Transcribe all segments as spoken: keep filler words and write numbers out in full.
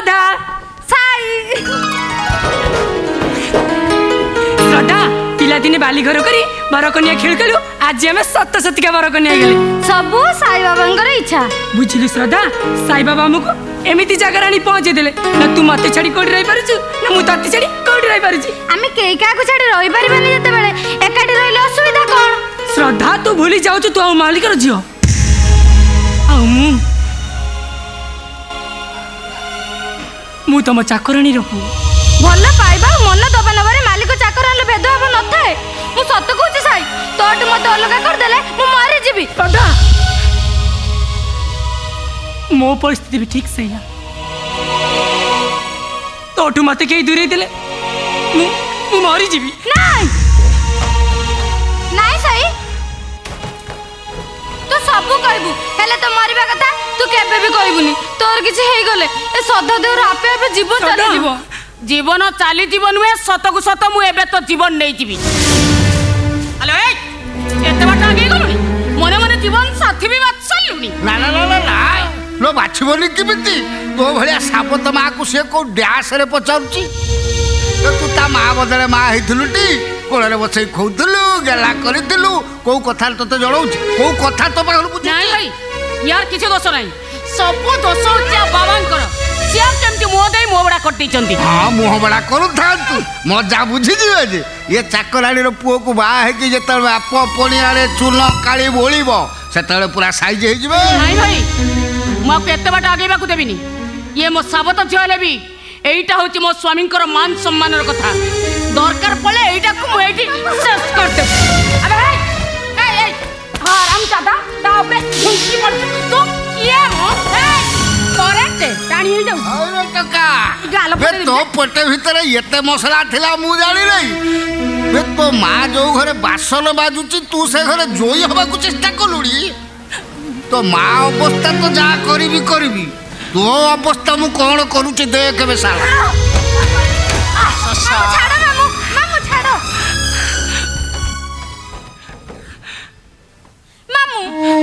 श्रद्धा साई श्रद्धा पिला दिने बाली घर करी बरकन्या खेल खेलु आज आम सत सतिका बरकन्या गले सबू साई बाबा इच्छा बुझिलु श्रद्धा साई बाबा हमको एमिति जगह आनी पहुंचे देले ना तू मते छाड़ी कोडी रही पारुछु ना मु तते छाड़ी कोडी रही पारुछि आमे केई का को छाड़ी रही परिबानी जते बेले एकाठी रहिले असुविधा कोन श्रद्धा तू भूली जाउछु तू मालिक रो जियो आ मु मु तम चाकरानी रो भल पाइबा मन दबा नबारे मालिक चाकर भेदभाव न थाए मु सत कहूँ साई तोटू मत अलग करदेले मु मारी जीवी श्रद्धा मो परिस्थिति भी ठीक से है तोटू मत कहीं दूरे देले मु मु मरी जीवी नाई नाई साई तू सब कहबू हेले तो मरिबा कथा तू केबे भी कहबुनी तोर किछि हेई गले ए सदा देवर आपे आपे जीवन चली जीवो जीवन चली जीवन नुहे सत को सत मु एबे तो जीवन नहीं जीवी हेलो ए एते बाटा आगे गलुनी मने मने जीवन साथी भी बात चलुनी ना ना ना ना लो बाछबनी किमिति तो भलिया सापत माँ को से को डैश रे पचारुची तू ता माँ बदले माँ हेथुलुटी कोଳରେ बसई खोउथुलु गेला करिथुलु को कथा तते जणाउची को कथा तो पाखल बुझी नहीं भाई यार किछ दोष नहीं सब दोष होच्या बाबांकर सिया केमति मो देई मो बडा कटि चंदी हां मुह बडा करू थांतु मजा बुझी जीवे जे ये चाकरानी रो पुओ को बा हे कि जेतल बाप पणियारे चून काली बोलिबो सेतले पूरा साइज हे जिवे नहीं भाई मो केते बाटा आगेबा को देबिनी ये मो साबत झले भी एईटा होची मो स्वामींकर मान सम्मानर कथा दरकार पड़े एईटा को मो एठी शेष कर दे अबे ए ए हराम जादा ताबे झुंकी पड़ तो किए मो ए करेक्ट टाणी हे जाऊ अरे टका गाल बे तो पटे भीतर एते मसला थिला मु जानि नहीं बे तो मां जो घरे बासन बाजुची तू से घरे जोई हबा को चेष्टा कलुड़ी तो माँ अवस्था तो जा करी भी करी भी तो अवस्था मु कौन करूचे देख बे साला छाड़ो मामू मामू छाड़ो मामू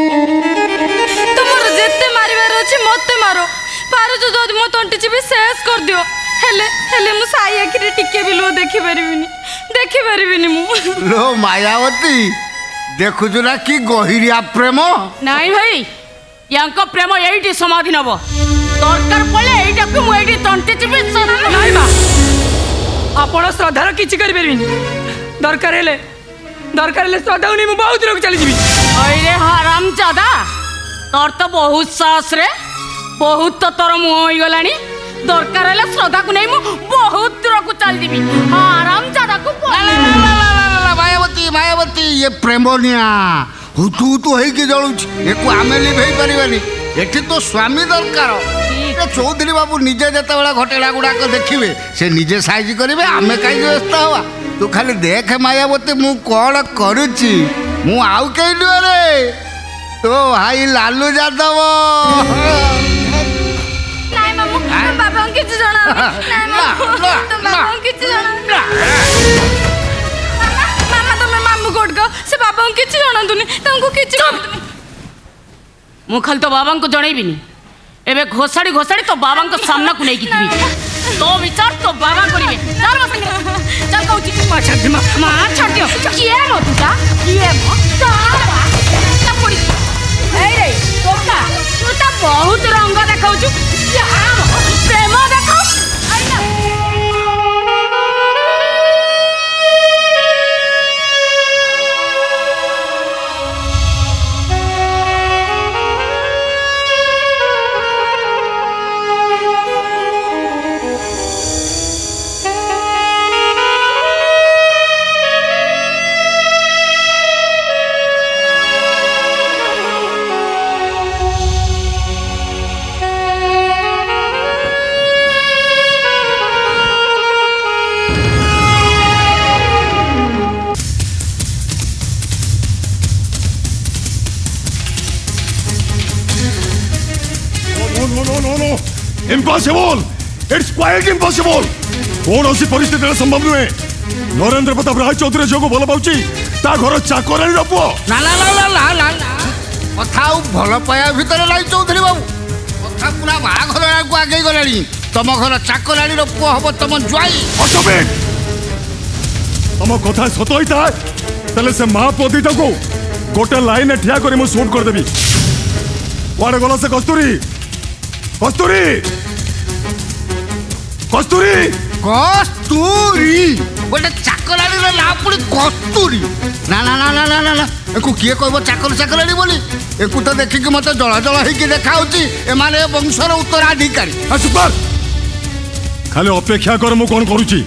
तुमर जेते मारिबार अछि मते मारो पारो जो जदी मो तंटी छी भी शेष कर दियो हेले हेले मु साई आखिरे टिके भी लो देखि परिबिनी देखि परिबिनी मु लो मायावती देखुछु ना कि गहिरिया प्रेम नहीं भाई यांको प्रेम एईटी समाधि नब दरकार पड़े एईटा को एईटी तंटे चिबे नहीं बा आपण श्रद्धार किछि करि परबिनी दरकार हेले दरकार हेले श्रद्धा उनी मु बहुत लोग चली जीवी अरे हराम जादा तोर तो बहुत साहस रे बहुत तो तोर मुह होई गलानी दरकार हेले श्रद्धा को नहीं मु बहुत दूर को चल जीवी हराम जादा को मायावती मायावती ये प्रेमनिया हु तू तो है कि जळुछ एको आमे लिभेई परिबानी एठी तो स्वामी दरकार ए चौधरी बाबू निजे जते बेला घटेला गुडा को देखिबे से निजे साइज करिवे आमे काई व्यस्त हवा तू खाली देख मायावती मु कोन करूची मु आउ केइलु रे तो भाई लालू यादव नाइ मामू बाबा किछ जणा नाइ मामू तो बाबा किछ जणा कोट का से बाबा को किछि जानतुनी तांको किछि मु खाली तो बाबा को जणैबिनी एबे घोसाड़ी घोसाड़ी तो बाबा को सामना को नहीं किथिबी तो विचार तो बाबा करिवे चल मो संगे चल कहूची मां छाड़ दे मां मां छाड़ दियो किए मो तुटा किए मो ता पड़ी ए रे तोका तू ता बहुत रंग देखाउछु प्रेम देखाउ Impossible! It's quite impossible! कौन सी परिस्थिति संभव नुहे नरेंद्र प्रताप राय चौधरी जो भल पाउची ता घर चाकरानी रपो ना ना ना ना ना ना ना कथा भल पाया भितर लाई चौधरी बाबू कथा पूरा बाघर को आगे गलानी तुम घर चाकराणी पुआ हम तुम ज्वाई ଅଟୋମେଟ ତମ କଥା ସତ ହେଇଥାଏ ତାହେଲେ ସେ ମା ପୁଅ ଦିଟାକୁ ଗୋଟେ ଲାଇନରେ ଠିଆ କରି ମୁଁ ସୁଟ୍ କରିଦେବି। କୁଆଡେ ଗଲ ସେ କସ୍ତୁରୀ? କସ୍ତୁରୀ କସ୍ତୁରୀ କସ୍ତୁରୀ ଗୋଟେ ଚାକରାଣୀର ନାଁ ପୁଣି କସ୍ତୁରୀ? ନା ନା ନା ନା ନା ନା ନା ଏକୁ କିଏ କହିବ ଚାକର ଚାକରାଣୀ ବୋଲି? ଏକୁ ତ ଦେଖିକି ମତେ ଜଳ ଜଳ ହେଇକି ଦେଖାହଉଛି ଏମାନେ ଏ ବଂଶର ଉତ୍ତରାଧିକାରୀ। ସୁପାର ଖାଲି ଅପେକ୍ଷା କର ମୁଁ କଣ କରୁଛି।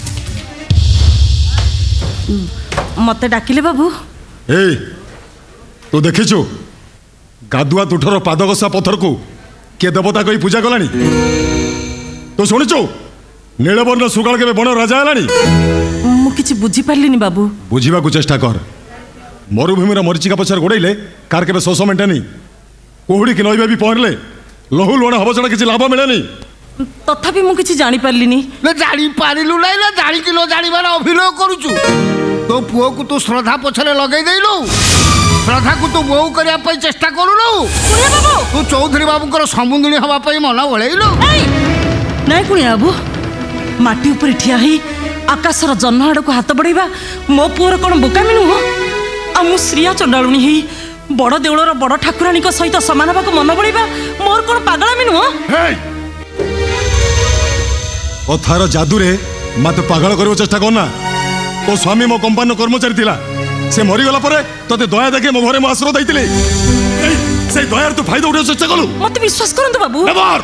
मते डाकिले बाबू ए तू देखिଛୁ गाधुआ तुठर पादगसा पत्थर को किए देवता कही पूजा कलानी? तू शुणुଛୁ नीलवर्ण सुगाल के बण राजा हेलानी? मु किछि बुझी पारलिनी बाबू। बुझीबा को चेष्टा कर। मरुभूमि मरीचिका पछार गोड़े कार के शोष मेटानी कोहुड़ी की नईबा भी पहरले लहु लुण हब छड़ा किसी लाभ मिलेनी। तथापि मु किछि जानि पारलिनी। ना जानी पारिलु नहीं ना जानी कि लो जानिबार अभिनय करूछु। तो पुओ को तू श्रद्धा पछरे लगई देलु। श्रद्धा को तू बोहू करिया पई चेष्टा करूनु। कुणिया बाबू तू चौधरी बाबू कर समुंदुणी हवा पई मन ओळेइलु। नहीं कुणिया बाबू माटी ऊपर ठिया ही आकाशर जन्म आड़ को हाथ बढ़ेबा मो पुअर कौन बोकामी नुह? आ मु श्रिया चंडालुणी ही बड़ देउलर बड़ ठाकुराणी सहित समान हवा मन बढ़ेबा मोर कौन पागलामी नुह? कथार जादुरे मत पागल कर चेष्टा करना। तो स्वामी मो कंपानी कर्मचारी थिला से मरीगला परे तोते दया देखे मो घरे मो आश्रय दैतिले से दयार तू फायदा उठाव चेष्टा कलु। मत विश्वास करंतु बाबू। नेवर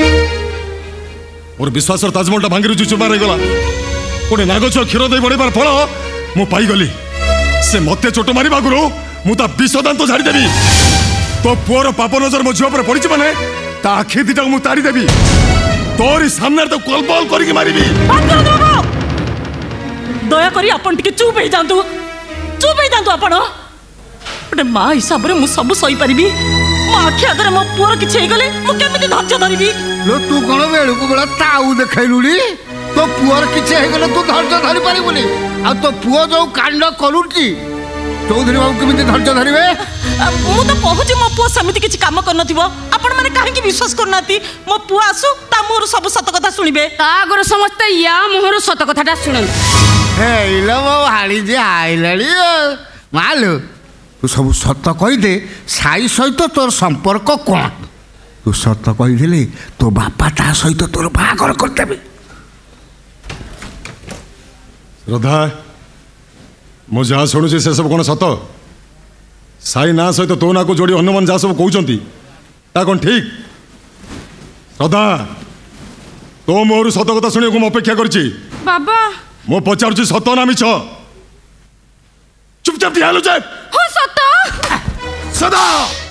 मोर विश्वास ताजमहलटा भांगी रुचि चुबार हो गला गोटे नागछ क्षीर दे बढ़ेबार फल मु पाई गली। से मते चोट मारी बागुरु मु ता विष दांत झाड़ी देबी। तो पुअर पाप नजर मो झियो पर पड़िछि माने ता आखि दिटा मु ताड़ी देबी। तोरी सामने तो कलबल करके मारिबी। दया करी अपन टिके चुप हो जातु चुप हो जातु आपण गोटे माँ हिसाब से मु सब सही पारि मो आखि आगे मो पुअर किछि हे गले मु केमिति धैर्य धरिबी? लो तू कोन बेलु को बेला ताऊ देखैलुनी तो पुअर किछि हे गले तू धैर्य धरि पारिबुनी। आ तो पुओ जो कांड करूची चौधरी बाबू केमिति धैर्य धरिबे? मु तो कहूची मो पुओ समिति किछि काम कर नथिबो आपण माने काहे कि विश्वास करनाती? मो पुओ आसु ता मोर सब सत कथा सुनिबे। ता आगर समस्त या मोहर सत कथाटा शुणन। हे इलो मो हाली जे आइलाली मालु तू सब सत कहि दे साई सहित तोर संपर्क कोन? तू सत कहि देले तो बापा ता सहित तोर बागर करतेबे। श्रद्धा मु जहाँ शुणुची से सब कौन सत? साई ना सहित तो ना को जोड़ी हनुमान जहाँ सब कहते ता कौन ठीक? श्रद्धा तो मोर सत कथा शुणी को अपेक्षा करछि। बाबा मो पचारुछि सत ना मिछ? चुपचाप दियालु जाए। हो सत सदा